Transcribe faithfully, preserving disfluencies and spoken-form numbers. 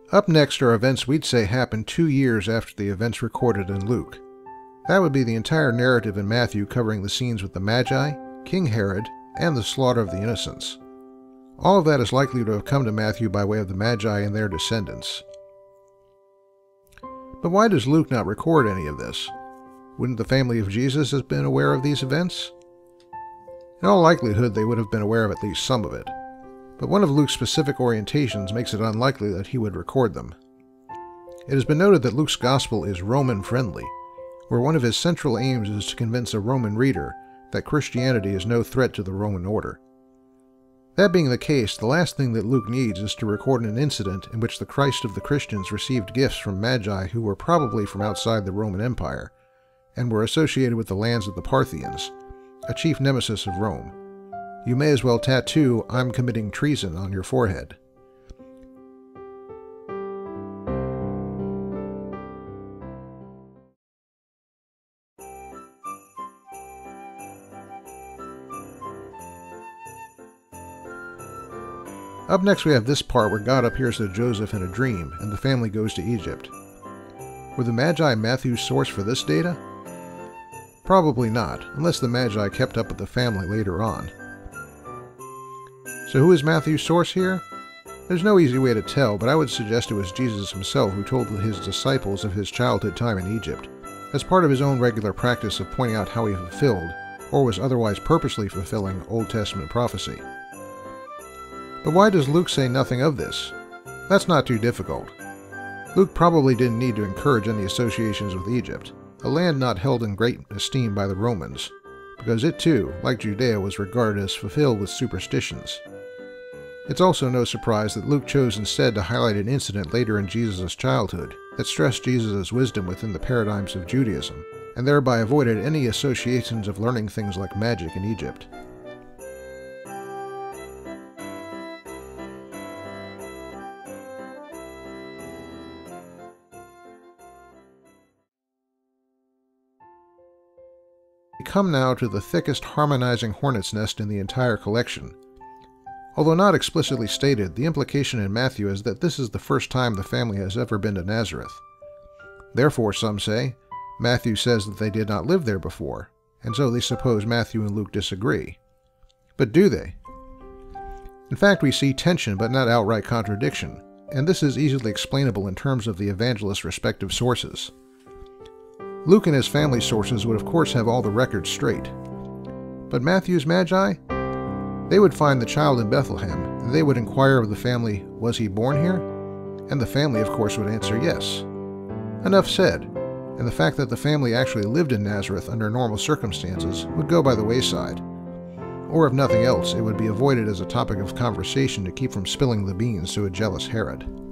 Up next are events we'd say happened two years after the events recorded in Luke. That would be the entire narrative in Matthew covering the scenes with the Magi, King Herod, and the slaughter of the innocents. All of that is likely to have come to Matthew by way of the Magi and their descendants. But why does Luke not record any of this? Wouldn't the family of Jesus have been aware of these events? In all likelihood, they would have been aware of at least some of it. But one of Luke's specific orientations makes it unlikely that he would record them. It has been noted that Luke's Gospel is Roman-friendly, where one of his central aims is to convince a Roman reader that Christianity is no threat to the Roman order. That being the case, the last thing that Luke needs is to record an incident in which the Christ of the Christians received gifts from Magi who were probably from outside the Roman Empire, and were associated with the lands of the Parthians, a chief nemesis of Rome. You may as well tattoo "I'm committing treason" on your forehead. Up next we have this part where God appears to Joseph in a dream, and the family goes to Egypt. Were the Magi Matthew's source for this data? Probably not, unless the Magi kept up with the family later on. So who is Matthew's source here? There's no easy way to tell, but I would suggest it was Jesus himself who told his disciples of his childhood time in Egypt, as part of his own regular practice of pointing out how he fulfilled, or was otherwise purposely fulfilling, Old Testament prophecy. But why does Luke say nothing of this? That's not too difficult. Luke probably didn't need to encourage any associations with Egypt, a land not held in great esteem by the Romans, because it too, like Judea, was regarded as fulfilled with superstitions. It's also no surprise that Luke chose instead to highlight an incident later in Jesus' childhood that stressed Jesus' wisdom within the paradigms of Judaism, and thereby avoided any associations of learning things like magic in Egypt. We come now to the thickest harmonizing hornet's nest in the entire collection. Although not explicitly stated, the implication in Matthew is that this is the first time the family has ever been to Nazareth. Therefore, some say, Matthew says that they did not live there before, and so they suppose Matthew and Luke disagree. But do they? In fact, we see tension but not outright contradiction, and this is easily explainable in terms of the evangelist's respective sources. Luke and his family sources would of course have all the records straight. But Matthew's Magi? They would find the child in Bethlehem, and they would inquire of the family, was he born here? And the family of course would answer yes. Enough said, and the fact that the family actually lived in Nazareth under normal circumstances would go by the wayside. Or if nothing else, it would be avoided as a topic of conversation to keep from spilling the beans to a jealous Herod.